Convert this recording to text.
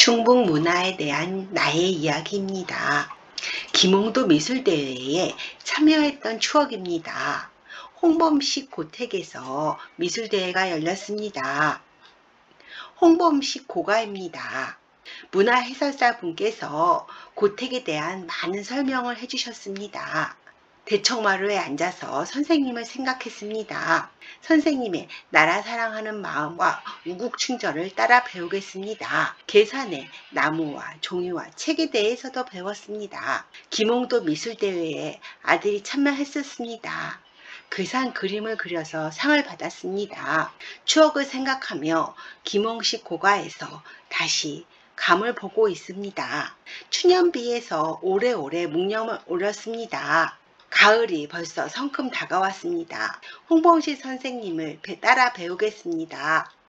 충북 문화에 대한 나의 이야기입니다. 김홍도 미술대회에 참여했던 추억입니다. 홍범식 고택에서 미술대회가 열렸습니다. 홍범식 고가입니다. 문화 해설사 분께서 고택에 대한 많은 설명을 해주셨습니다. 대청마루에 앉아서 선생님을 생각했습니다. 선생님의 나라 사랑하는 마음과 우국충전을 따라 배우겠습니다. 계산에 나무와 종이와 책에 대해서도 배웠습니다. 김홍도 미술대회에 아들이 참여했었습니다. 괴산 그림을 그려서 상을 받았습니다. 추억을 생각하며 김홍식 고가에서 다시 감을 보고 있습니다. 추년비에서 오래오래 묵념을 오렸습니다. 가을이 벌써 성큼 다가왔습니다. 홍범식 선생님을 따라 배우겠습니다.